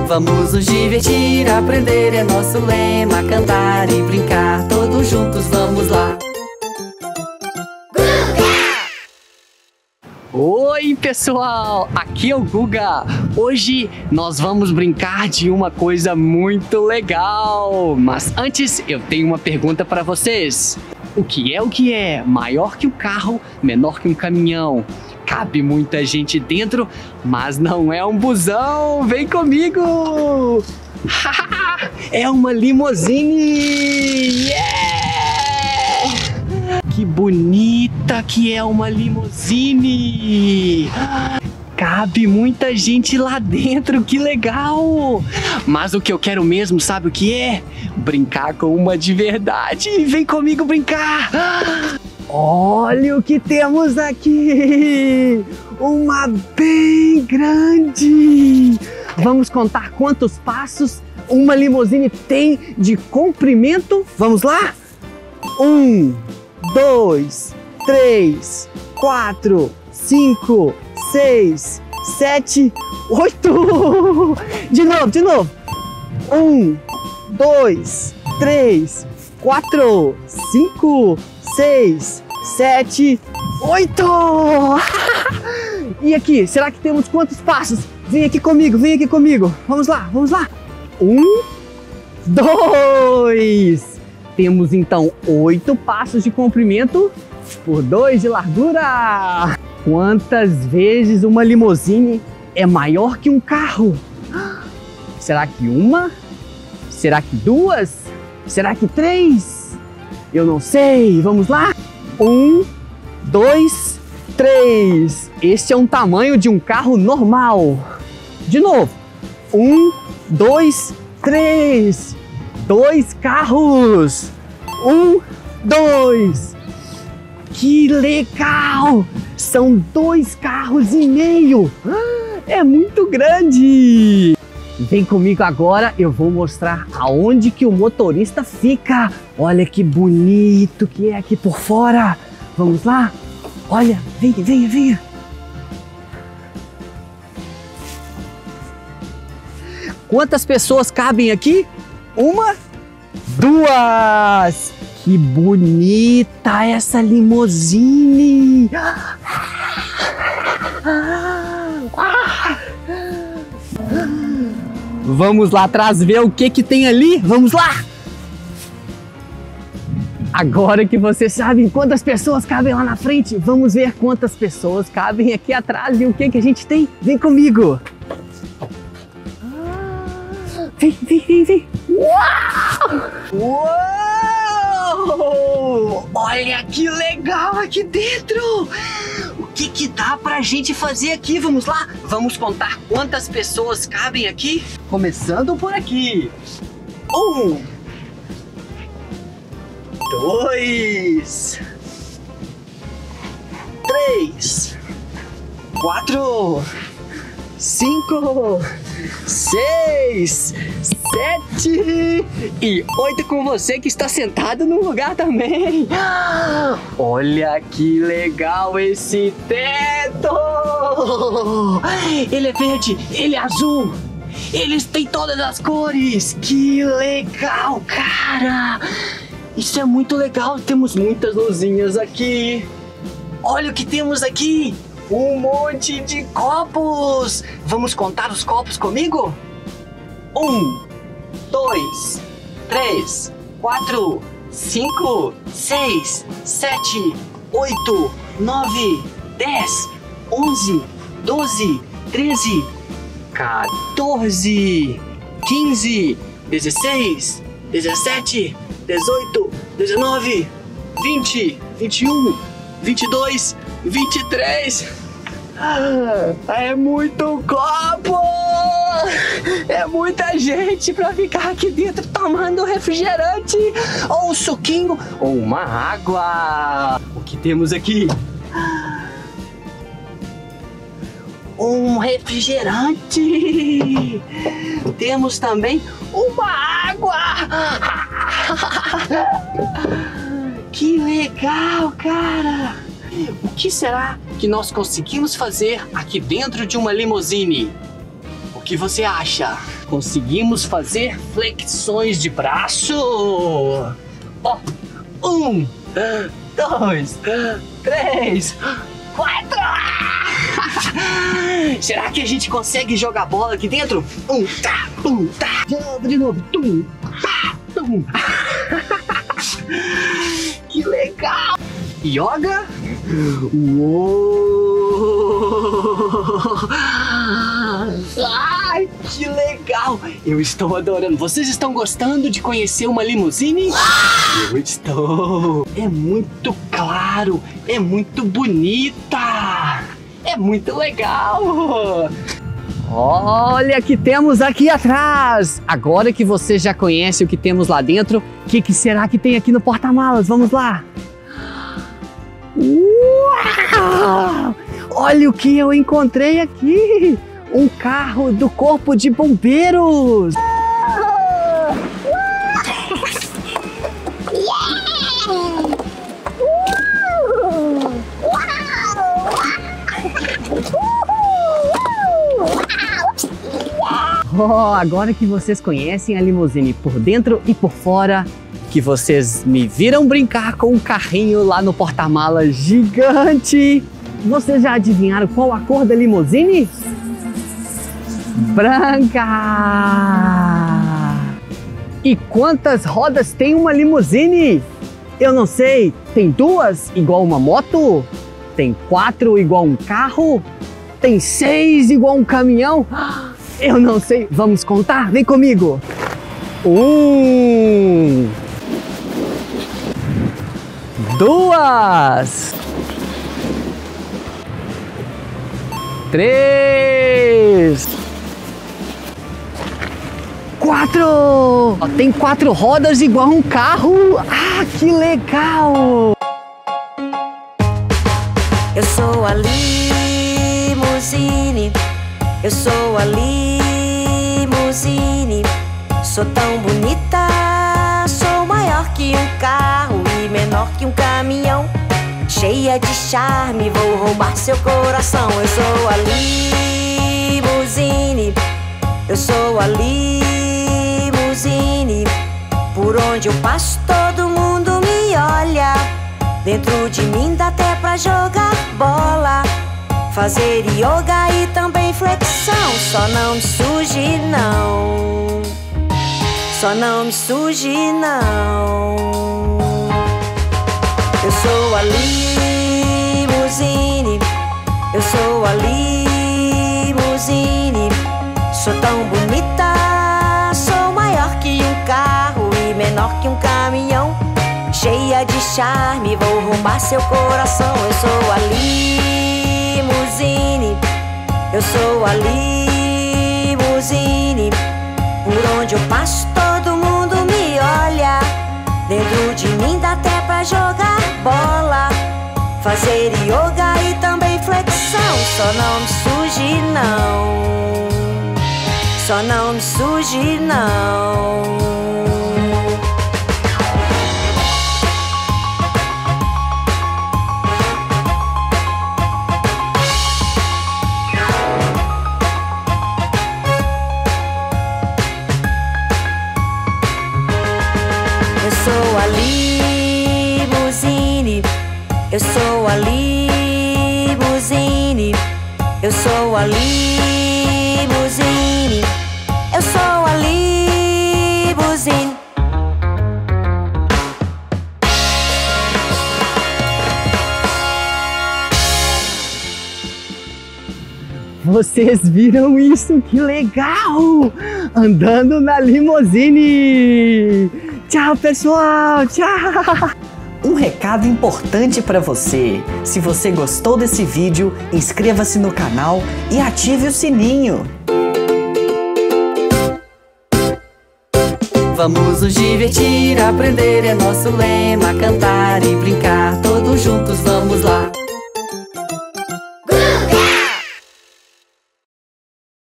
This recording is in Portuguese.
Vamos nos divertir, aprender é nosso lema. Cantar e brincar, todos juntos vamos lá. Oi pessoal, aqui é o Guga. Hoje nós vamos brincar de uma coisa muito legal. Mas antes eu tenho uma pergunta para vocês. O que é? Maior que um carro, menor que um caminhão. Cabe muita gente dentro, mas não é um busão. Vem comigo! É uma limousine! Yeah! Que bonita que é uma limousine! Cabe muita gente lá dentro, que legal! Mas o que eu quero mesmo, sabe o que é? Brincar com uma de verdade! Vem comigo brincar! Olha o que temos aqui! Uma bem grande! Vamos contar quantos passos uma limousine tem de comprimento? Vamos lá? 1, 2, 3, 4, 5, 6, 7, 8! De novo! 1, 2, 3, 4, 5, 6, 7, 8! E aqui, será que temos quantos passos? Vem aqui comigo. Vamos lá. 1, 2. Temos então 8 passos de comprimento por 2 de largura. Quantas vezes uma limousine é maior que um carro? Será que uma? Será que 2? Será que 3? Eu não sei. Vamos lá? 1, 2, 3. Este é um tamanho de um carro normal. De novo. 1, 2, 3. 2 carros. 1, 2. Que legal! São 2 carros e meio. É muito grande. Vem comigo agora, eu vou mostrar aonde que o motorista fica. Olha que bonito que é aqui por fora. Vamos lá? Olha, venha. Quantas pessoas cabem aqui? 1, 2. Que bonita essa limousine. Vamos lá atrás ver o que tem ali? Vamos lá! Agora que vocês sabem quantas pessoas cabem lá na frente, vamos ver quantas pessoas cabem aqui atrás e o que a gente tem. Vem comigo! Vem! Uau! Olha que legal aqui dentro! O que dá pra gente fazer aqui? Vamos lá? Vamos contar quantas pessoas cabem aqui? Começando por aqui. 1, 2, 3, 4, 5, 6, 7 e 8 com você que está sentado no lugar também. Olha que legal esse teto! Ele é verde, ele é azul, eles têm todas as cores. Que legal, cara! Isso é muito legal, temos muitas luzinhas aqui. Olha o que temos aqui! Um monte de copos! Vamos contar os copos comigo? 1, 2, 3, 4, 5, 6, 7, 8, 9, 10, 11, 12, 13, 14, 15, 16, 17, 18, 19, 20, 21, 22, 23. É muito copo! É muita gente pra ficar aqui dentro tomando refrigerante, ou um suquinho, ou uma água. O que temos aqui? Um refrigerante. Temos também uma água. Que legal, cara! O que será que nós conseguimos fazer aqui dentro de uma limousine? O que você acha? Conseguimos fazer flexões de braço? Ó, 1, 2, 3, 4! Será que a gente consegue jogar bola aqui dentro? De novo. Que legal! Yoga? Uou! Ai, que legal! Eu estou adorando. Vocês estão gostando de conhecer uma limusine? Eu estou. É muito claro, é muito bonita, é muito legal. Olha o que temos aqui atrás! Agora que você já conhece o que temos lá dentro, o que será que tem aqui no porta-malas? Vamos lá! Uau! Olha o que eu encontrei aqui! Um carro do Corpo de Bombeiros! Oh, agora que vocês conhecem a limusine por dentro e por fora, que vocês me viram brincar com um carrinho lá no porta-malas gigante, vocês já adivinharam qual a cor da limusine? Branca! E quantas rodas tem uma limusine? Eu não sei, tem 2 igual uma moto? Tem 4 igual um carro? Tem 6 igual um caminhão? Eu não sei, vamos contar? Vem comigo! 1, 2, 3, 4! Tem 4 rodas igual um carro! Ah, que legal! Eu sou a limusine, eu sou a limusine. Sou tão bonita, sou maior que um carro e menor que um caminhão. Cheia de charme, vou roubar seu coração. Eu sou a limusine, eu sou a limusine. Por onde eu passo todo mundo me olha. Dentro de mim dá até pra jogar bola, fazer yoga e também flexão. Só não me suje não, só não me suje não. Eu sou a limusine, eu sou a limusine. Sou tão bonita, sou maior que um carro e menor que um caminhão. Cheia de charme, vou roubar seu coração. Eu sou a limusine, eu sou a limusine. Por onde eu passo todo mundo me olha. Dentro de mim dá até pra jogar bola, fazer yoga e também flexão. Só não me suje não, só não me suje não. Eu sou a limusine, eu sou a limusine. Eu sou a limusine, eu sou a limusine. Vocês viram isso? Que legal! Andando na limusine! Tchau, pessoal! Tchau! Um recado importante para você. Se você gostou desse vídeo, inscreva-se no canal e ative o sininho. Vamos nos divertir, aprender é nosso lema. Cantar e brincar, todos juntos vamos lá.